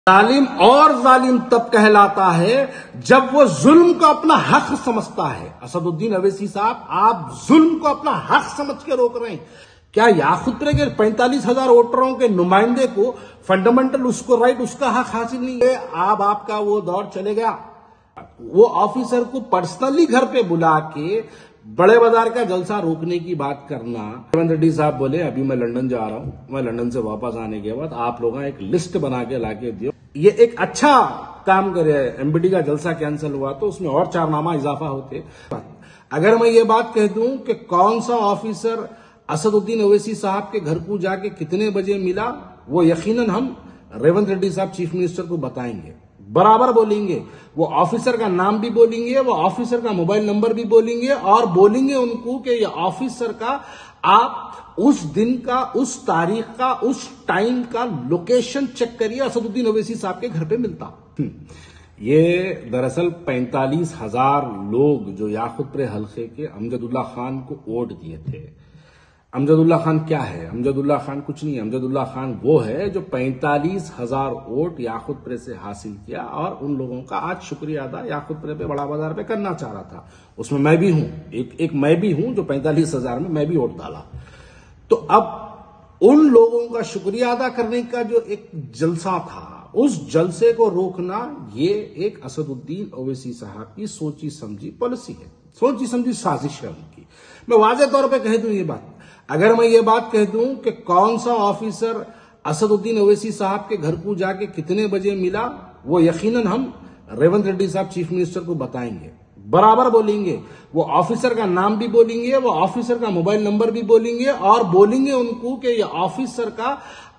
जालिम और जालिम तब कहलाता है जब वो जुल्म को अपना हक समझता है। असदुद्दीन अवैसी साहब, आप जुल्म को अपना हक समझ के रोक रहे हैं। क्या याकूतरे के 45,000 वोटरों के नुमाइंदे को फंडामेंटल उसको राइट, उसका हक हासिल नहीं है? अब आपका वो दौर चले गया। वो ऑफिसर को पर्सनली घर पे बुला के बड़े बाजार का जलसा रोकने की बात करना। रेवंत रेड्डी साहब बोले अभी मैं लंदन जा रहा हूं, मैं लंदन से वापस आने के बाद आप लोग एक लिस्ट बना के लाके दियो। ये एक अच्छा काम करे। एमबीडी का जलसा कैंसिल हुआ तो उसमें और 4 नामा इजाफा होते। अगर मैं ये बात कह दूं कि कौन सा ऑफिसर असदुद्दीन ओवैसी साहब के घर को जाके कितने बजे मिला, वो यकीनन हम रेवंत रेड्डी साहब चीफ मिनिस्टर को बताएंगे, बराबर बोलेंगे। वो ऑफिसर का नाम भी बोलेंगे, वो ऑफिसर का मोबाइल नंबर भी बोलेंगे और बोलेंगे उनको कि ये ऑफिसर का आप उस दिन का, उस तारीख का, उस टाइम का लोकेशन चेक करिए, असदुद्दीन ओवैसी साहब के घर पे मिलता। ये दरअसल 45,000 लोग जो याकूतपुरे हल्के के अमजदुल्ला खान को वोट दिए थे। अमजदुल्ला खान क्या है? अमजदुल्ला खान कुछ नहीं है। अमजदुल्ला खान वो है जो 45,000 वोट याकूतपुरे से हासिल किया और उन लोगों का आज शुक्रिया अदा याकूतपुरे पे बड़ा बाजार पे करना चाह रहा था। उसमें मैं भी हूं, एक मैं भी हूं जो 45,000 में मैं भी वोट डाला। तो अब उन लोगों का शुक्रिया अदा करने का जो एक जलसा था, उस जलसे को रोकना ये एक असदुद्दीन ओवैसी साहब की सोची समझी पॉलिसी है, सोची समझी साजिश है उनकी। मैं वाज़े तौर पे कह दूं ये बात, अगर मैं ये बात कह दूं कि कौन सा ऑफिसर असदुद्दीन ओवैसी साहब के घर को जाके कितने बजे मिला, वो यकीनन हम रेवंत रेड्डी साहब चीफ मिनिस्टर को बताएंगे, बराबर बोलेंगे। वो ऑफिसर का नाम भी बोलेंगे, वो ऑफिसर का मोबाइल नंबर भी बोलेंगे और बोलेंगे उनको कि ये ऑफिसर का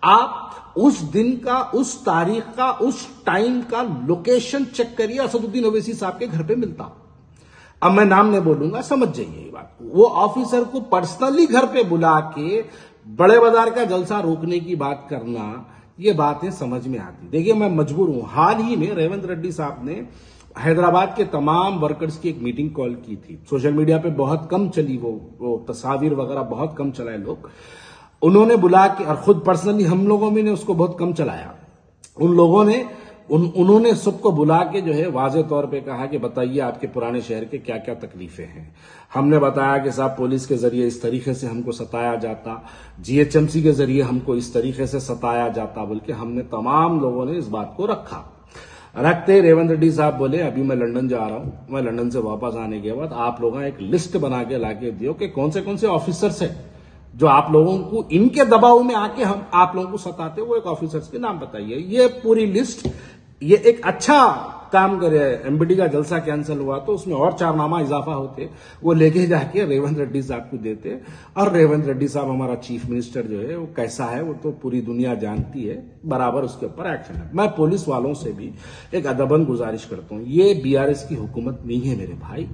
आप उस दिन का, उस तारीख का, उस टाइम का लोकेशन चेक करिए, असदुद्दीन ओवैसी साहब के घर पे मिलता। अब मैं नाम नहीं बोलूंगा, समझ जाइए ये बात। वो ऑफिसर को पर्सनली घर पे बुला के बड़े बाजार का जलसा रोकने की बात करना, ये बातें समझ में आती। देखिए मैं मजबूर हूं। हाल ही में रेवंत रेड्डी साहब ने हैदराबाद के तमाम वर्कर्स की एक मीटिंग कॉल की थी। सोशल मीडिया पे बहुत कम चली वो तस्वीर वगैरह बहुत कम चलाए लोग। उन्होंने बुला के और खुद पर्सनली हम लोगों में ने उसको बहुत कम चलाया। उन लोगों ने उन्होंने सबको बुला के जो है वाजे तौर पे कहा कि बताइए आपके पुराने शहर के क्या क्या तकलीफें हैं। हमने बताया कि साहब पुलिस के जरिए इस तरीके से हमको सताया जाता, जीएचएमसी के जरिए हमको इस तरीके से सताया जाता, बल्कि हमने तमाम लोगों ने इस बात को रखा। रखते रेवंत रेड्डी साहब बोले अभी मैं लंदन जा रहा हूं, मैं लंदन से वापस आने के बाद आप लोग एक लिस्ट बना के लाके दियो कि कौन से ऑफिसर्स है जो आप लोगों को इनके दबाव में आके हम आप लोगों को सताते, वो एक ऑफिसर्स के नाम बताइए। ये पूरी लिस्ट, ये एक अच्छा काम करे। एमबीडी का जलसा कैंसिल हुआ तो उसमें और 4 नामा इजाफा होते, वो लेके जाके रेवंत रेड्डी साहब को देते और रेवंत रेड्डी साहब हमारा चीफ मिनिस्टर जो है वो कैसा है वो तो पूरी दुनिया जानती है, बराबर उसके ऊपर एक्शन है। मैं पुलिस वालों से भी एक अदबन गुजारिश करता हूं, ये बीआरएस की हुकूमत नहीं है मेरे भाई।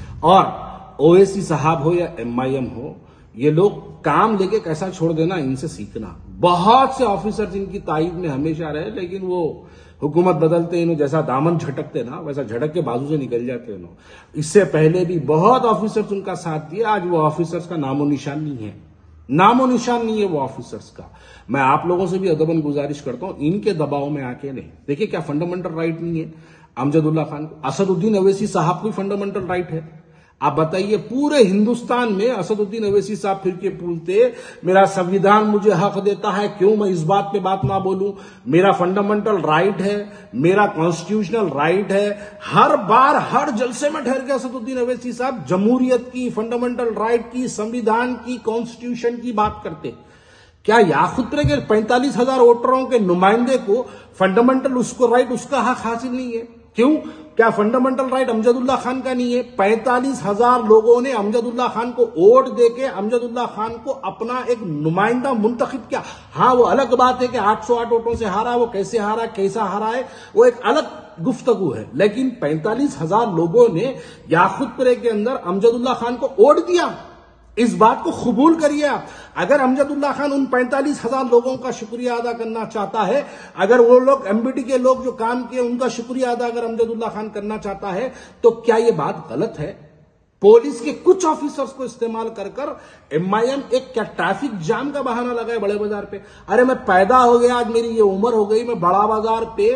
और ओवैसी साहब हो या एमआईएम हो, ये लोग काम लेके कैसा छोड़ देना, इनसे सीखना। बहुत से ऑफिसर जिनकी तारीफ में हमेशा रहे, लेकिन वो हुकूमत बदलते इन्हों जैसा दामन झटकते ना, वैसा झटक के बाजू से निकल जाते इन्हों। इससे पहले भी बहुत ऑफिसर्स उनका साथ दिए, आज वो ऑफिसर्स का नामो निशान नहीं है, नामो निशान नहीं है वो ऑफिसर्स का। मैं आप लोगों से भी अदबन गुजारिश करता हूं, इनके दबाव में आके नहीं। देखिए क्या फंडामेंटल राइट नहीं है अमजदुल्ला खान को? असदुद्दीन ओवैसी साहब को फंडामेंटल राइट है। आप बताइए पूरे हिंदुस्तान में असदुद्दीन ओवैसी साहब फिर के पूछते मेरा संविधान मुझे हक देता है, क्यों मैं इस बात पे बात ना बोलूं? मेरा फंडामेंटल राइट है, मेरा कॉन्स्टिट्यूशनल राइट है। हर बार हर जलसे में ठहर के असदुद्दीन ओवैसी साहब जमहूरियत की, फंडामेंटल राइट की, संविधान की, कॉन्स्टिट्यूशन की बात करते। क्या याकूतपुरे के 45,000 वोटरों के नुमाइंदे को फंडामेंटल उसको राइट, उसका हक हासिल नहीं है? क्यों? क्या फंडामेंटल राइट अमजदुल्ला खान का नहीं है? 45,000 लोगों ने अमजदुल्ला खान को वोट देके अमजदुल्ला खान को अपना एक नुमाइंदा मुंतखब किया। हाँ, वो अलग बात है कि 808 वोटों से हारा, वो कैसे हारा, कैसा हारा है, वो एक अलग गुफ्तगू है। लेकिन 45,000 लोगों ने याकूतपुरे के अंदर अमजदुल्ला खान को वोट दिया। इस बात को कबूल करिए आप। अगर अमजदुल्ला खान उन 45,000 लोगों का शुक्रिया अदा करना चाहता है, अगर वो लोग एमबीडी के लोग जो काम किए उनका शुक्रिया अदा अगर अमजदुल्ला खान करना चाहता है, तो क्या ये बात गलत है? पुलिस के कुछ ऑफिसर्स को इस्तेमाल कर कर एमआईएम एक क्या ट्रैफिक जाम का बहाना लगाए बड़े बाजार पे। अरे मैं पैदा हो गया, आज मेरी ये उम्र हो गई, मैं बड़ा बाजार पे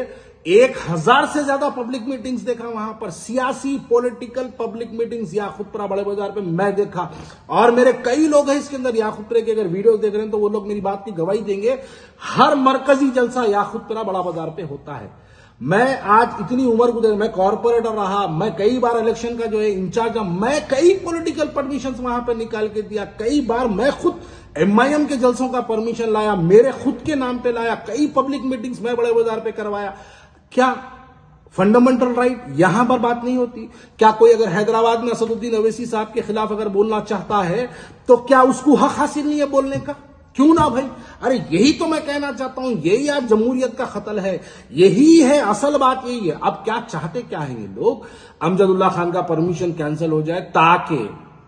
1000 से ज्यादा पब्लिक मीटिंग्स देखा, वहां पर सियासी पॉलिटिकल पब्लिक मीटिंग्स याकुतपुरा बड़े बाजार पे मैं देखा। और मेरे कई लोग हैं इसके अंदर याकुतपुरे के, अगर वीडियो देख रहे हैं तो वो लोग मेरी बात की गवाही देंगे। हर मरकजी जलसा याकुतपुरा बड़ा बाजार पे होता है। मैं आज इतनी उम्र गुजर, मैं कॉर्पोरेटर रहा, मैं कई बार इलेक्शन का जो है इंचार्ज, मैं कई पॉलिटिकल परमिशन वहां पर निकाल के दिया, कई बार मैं खुद एमआईएम के जलसों का परमिशन लाया, मेरे खुद के नाम पे लाया, कई पब्लिक मीटिंग्स मैं बड़े बाजार पे करवाया। क्या फंडामेंटल राइट यहां पर बात नहीं होती? क्या कोई अगर हैदराबाद में असदुद्दीन अवैसी साहब के खिलाफ अगर बोलना चाहता है तो क्या उसको हक हासिल नहीं है बोलने का? क्यों ना भाई। अरे यही तो मैं कहना चाहता हूं, यही आज जमहूरियत का खतल है, यही है असल बात, यही है। अब क्या चाहते क्या है ये लोग? अमजदुल्ला खान का परमिशन कैंसिल हो जाए ताकि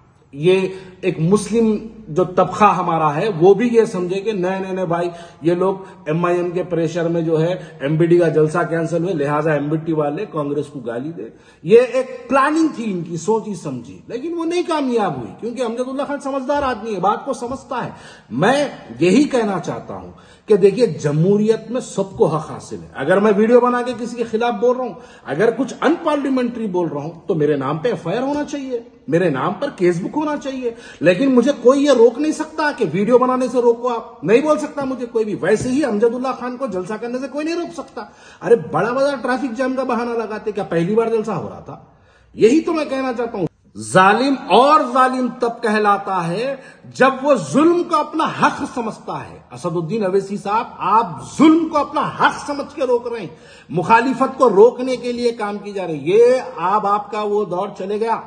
ये एक मुस्लिम जो तबका हमारा है वो भी ये समझे कि नहीं भाई ये लोग एमआईएम के प्रेशर में जो है एमबीडी का जलसा कैंसिल हुए, लिहाजा एमबीटी वाले कांग्रेस को गाली दे। ये एक प्लानिंग थी इनकी, सोची समझी, लेकिन वो नहीं कामयाब हुई क्योंकि अमजदुल्ला खान समझदार आदमी है, बात को समझता है। मैं यही कहना चाहता हूं कि देखिए जमहूरियत में सबको हक हासिल है। अगर मैं वीडियो बना के किसी के खिलाफ बोल रहा हूं, अगर कुछ अनपार्लियामेंट्री बोल रहा हूं तो मेरे नाम पे एफआईआर होना चाहिए, मेरे नाम पर केस बुक होना चाहिए। लेकिन मुझे कोई ये रोक नहीं सकता कि वीडियो बनाने से रोको, आप नहीं बोल सकता मुझे कोई भी। वैसे ही अमजदुल्ला खान को जलसा करने से कोई नहीं रोक सकता। अरे बड़ा बड़ा ट्रैफिक जाम का बहाना लगाते, क्या पहली बार जलसा हो रहा था? यही तो मैं कहना चाहता हूं। जालिम और जालिम तब कहलाता है जब वो जुल्म को अपना हक समझता है। असदुद्दीन अवैसी साहब, आप जुल्म को अपना हक समझ के रोक रहे हैं, मुखालिफत को रोकने के लिए काम की जा रही है। ये आपका वो दौर चले गया।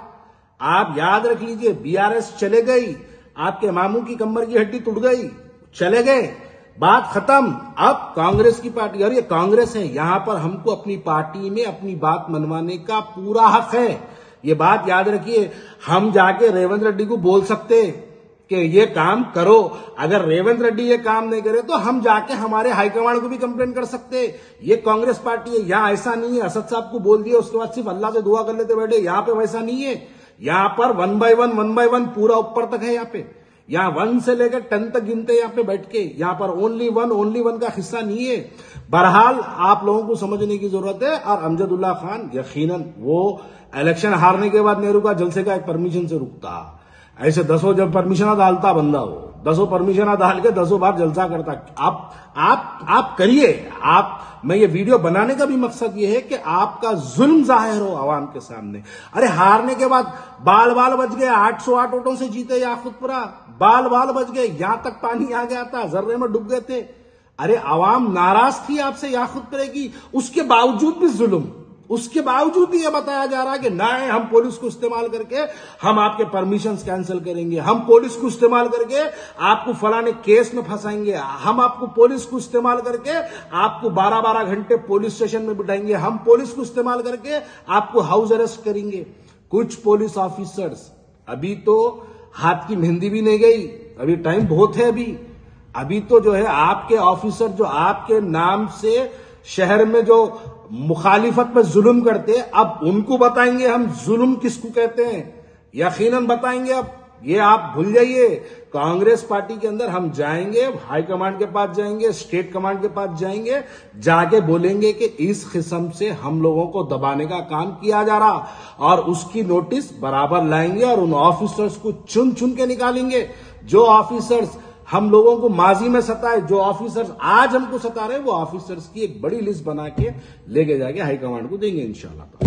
आप याद रख लीजिए, बीआरएस चले गई, आपके मामू की कमर की हड्डी टूट गई, चले गए, बात खत्म। अब कांग्रेस की पार्टी, और ये कांग्रेस है, यहां पर हमको अपनी पार्टी में अपनी बात मनवाने का पूरा हक है। ये बात याद रखिए। हम जाके रेवंत रेड्डी को बोल सकते कि ये काम करो, अगर रेवंत रेड्डी ये काम नहीं करे तो हम जाके हमारे हाईकमांड को भी कंप्लेन कर सकते। ये कांग्रेस पार्टी है, यहां ऐसा नहीं है असद साहब को बोल दिया उसके बाद सिर्फ अल्लाह से दुआ कर लेते बैठे, यहां पे वैसा नहीं है। यहां पर 1 by 1 पूरा ऊपर तक है। यहाँ पे यहां 1 से लेकर 10 तक गिनते यहाँ पे बैठ के, यहां पर ओनली वन का हिस्सा नहीं है। बहरहाल आप लोगों को समझने की जरूरत है। और अमजदुल्ला खान यकीनन वो इलेक्शन हारने के बाद नेहरू का जलसे का एक परमिशन से रुकता, ऐसे 10 जब परमिशन डालता बंदा, वो 10 परमिशन डाल के 10 बार जलसा करता। आप करिए। मैं ये वीडियो बनाने का भी मकसद ये है कि आपका जुल्म जाहिर हो आवाम के सामने। अरे हारने के बाद बाल बच गए, 808 वोटों से जीते याकुतपुरा, बाल बच गए, यहां तक पानी आ गया था, जर्रे में डूब गए थे। अरे आवाम नाराज थी आपसे याकुतपुरे की, उसके बावजूद भी जुल्म, उसके बावजूद भी यह बताया जा रहा है कि नहीं हम पुलिस को इस्तेमाल करके हम आपके परमिशंस कैंसिल करेंगे, हम पुलिस को इस्तेमाल करके आपको फलाने केस में फंसाएंगे, हम आपको पुलिस को इस्तेमाल करके आपको 12-12 घंटे पुलिस स्टेशन में बिठाएंगे, हम पुलिस को इस्तेमाल करके आपको हाउस अरेस्ट करेंगे। कुछ पुलिस ऑफिसर्स, अभी तो हाथ की मेहंदी भी नहीं गई, अभी टाइम बहुत है। अभी तो जो है आपके ऑफिसर जो आपके नाम से शहर में जो मुखालिफत में जुल्म करते, अब उनको बताएंगे हम जुल्म किसको कहते हैं, यकीनन बताएंगे। अब ये आप भूल जाइए। कांग्रेस पार्टी के अंदर हम जाएंगे, हाई कमांड के पास जाएंगे, स्टेट कमांड के पास जाएंगे, जाके बोलेंगे कि इस किस्म से हम लोगों को दबाने का काम किया जा रहा, और उसकी नोटिस बराबर लाएंगे और उन ऑफिसर्स को चुन के निकालेंगे। जो ऑफिसर्स हम लोगों को माजी में सताए, जो ऑफिसर्स आज हमको सता रहे, वो ऑफिसर्स की एक बड़ी लिस्ट बना के लेके जाके हाईकमांड को देंगे इंशाल्लाह।